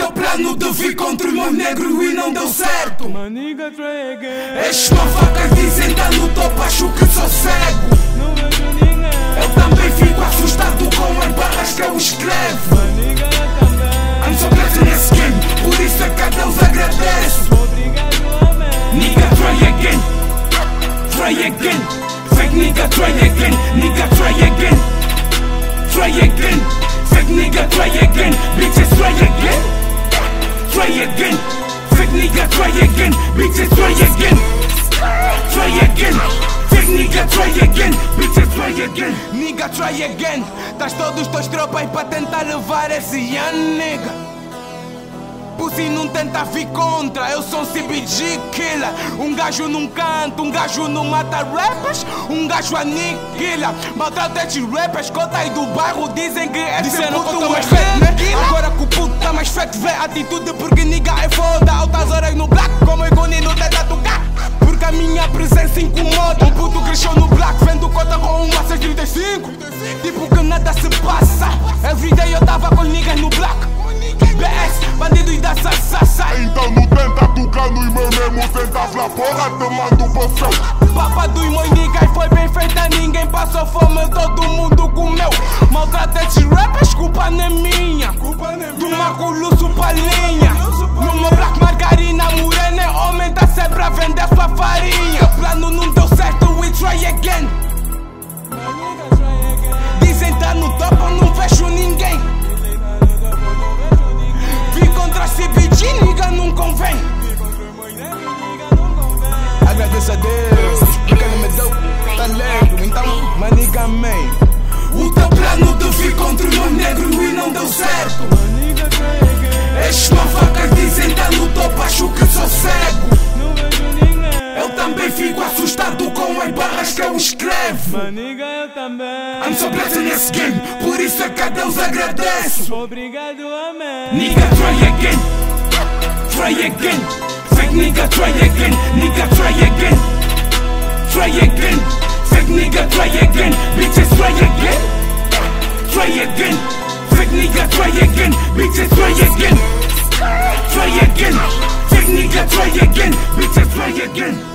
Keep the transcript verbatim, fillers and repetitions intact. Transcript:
teu plano de vir contra o meu negro e não deu certo. Maniga, try again. Estes motherfuckers dizem tá no topo, acho que sou cego. Não vejo ninguém. Eu também fico assustado com as barras que eu escrevo. Maniga, eu também. I'm so blessed nesse game, por isso é que a Deus agradeço. Obrigado, amém. Nigga, try again. Try again. Fake nigga, try again. Nigga, try again. Try again. Fake nigga, try again. Bitches, try again. Try again. Fake nigga, try again. Bitches, try again. Try again. Fake nigga, try again. Bitches, try again. Nigga, try again. Tás todos os teus tropas para tentar levar esse ano, nigga. Pussy não tenta vir contra, eu sou um C B G killer. Um gajo num canto, um gajo não mata rappers, um gajo aniquila. Maltrata estes rappers, conta aí do bairro, dizem que esse Disseram puto que eu tô é mais fake, né? Agora que o puto tá mais feito, vê a atitude, porque nigga é foda. Altas horas no black, como Igoni não tenta tocar, porque a minha presença incomoda. Um puto cresceu no black, vendo conta com uma seis trinta e cinco. Tipo que nada se passa. Everyday eu tava com os niggas no black. B S, bandido e da sassassa. Então não tenta tocar no meu mesmo, tenta falar porra, te mando pro céu. Papa dos meus niggas foi bem feita, ninguém passou fome, todo mundo comeu. Maltrata estes rappers, culpa não é minha. Do Marco Lúcio Palhinha. No meu black margarina, morena é homem, tá sempre a vender sua farinha. O plano não deu certo, we try again. Dizem tá no topo, não vejo ninguém. Vi contra C B G, nigga, não convém. Agradeço a Deus, porque ele me deu talento. Então, maniga, man. O teu plano de vir contra o meu negro e não deu certo. Maniga, try again. Estes motherfuckers dizem tá no topo, acho que sou cego. Não vejo ninguém. Eu também fico assustado com as barras que eu escrevo. Maniga, eu também. I'm so blessed nesse game, por isso é que a Deus agradeço. Obrigado, amém. Nigga, try again. Try again. Fake nigga, try again. Nigga, try again. Try again. Fake nigga, try again. Bitches, try again. Try again. Fake nigga, try again. Bitches, try again. Try again. Fake nigga, try again. Bitches, try again.